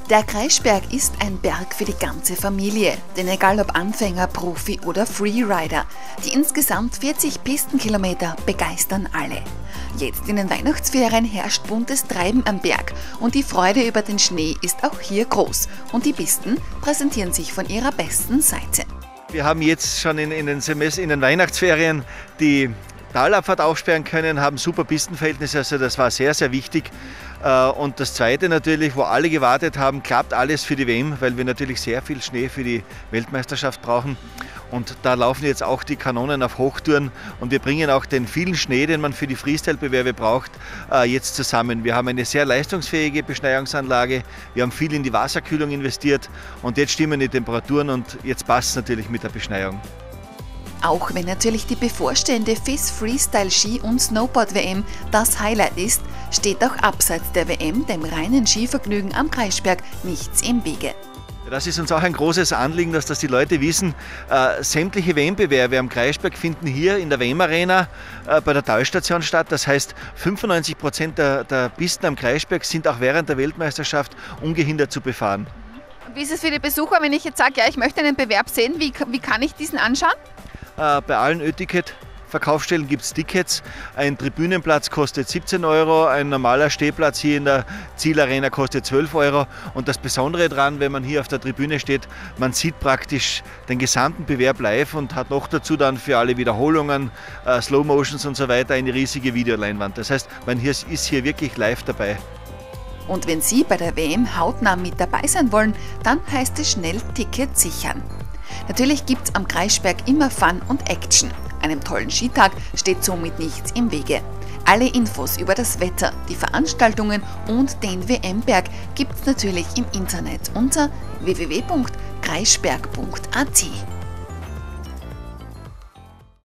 Der Kreischberg ist ein Berg für die ganze Familie, denn egal ob Anfänger, Profi oder Freerider, die insgesamt 40 Pistenkilometer begeistern alle. Jetzt in den Weihnachtsferien herrscht buntes Treiben am Berg und die Freude über den Schnee ist auch hier groß und die Pisten präsentieren sich von ihrer besten Seite. Wir haben jetzt schon in den Weihnachtsferien die Talabfahrt aufsperren können, haben super Pistenverhältnisse, also das war sehr, sehr wichtig. Und das Zweite natürlich, wo alle gewartet haben, klappt alles für die WM, weil wir natürlich sehr viel Schnee für die Weltmeisterschaft brauchen. Und da laufen jetzt auch die Kanonen auf Hochtouren und wir bringen auch den vielen Schnee, den man für die Freestyle-Bewerbe braucht, jetzt zusammen. Wir haben eine sehr leistungsfähige Beschneiungsanlage, wir haben viel in die Wasserkühlung investiert und jetzt stimmen die Temperaturen und jetzt passt es natürlich mit der Beschneiung. Auch wenn natürlich die bevorstehende FIS Freestyle Ski- und Snowboard-WM das Highlight ist, steht auch abseits der WM dem reinen Skivergnügen am Kreischberg nichts im Wege. Das ist uns auch ein großes Anliegen, dass das die Leute wissen. Sämtliche WM-Bewerbe am Kreischberg finden hier in der WM-Arena bei der Talstation statt. Das heißt, 95% der Pisten am Kreischberg sind auch während der Weltmeisterschaft ungehindert zu befahren. Wie ist es für die Besucher, wenn ich jetzt sage, ja, ich möchte einen Bewerb sehen, wie kann ich diesen anschauen? Bei allen Ö-Ticket-Verkaufsstellen gibt es Tickets. Ein Tribünenplatz kostet 17 €, ein normaler Stehplatz hier in der Zielarena kostet 12 €. Und das Besondere daran, wenn man hier auf der Tribüne steht, man sieht praktisch den gesamten Bewerb live und hat noch dazu dann für alle Wiederholungen, Slow Motions und so weiter eine riesige Videoleinwand. Das heißt, man ist hier wirklich live dabei. Und wenn Sie bei der WM hautnah mit dabei sein wollen, dann heißt es schnell Ticket sichern. Natürlich gibt's am Kreischberg immer Fun und Action. Einem tollen Skitag steht somit nichts im Wege. Alle Infos über das Wetter, die Veranstaltungen und den WM-Berg gibt's natürlich im Internet unter www.kreischberg.at.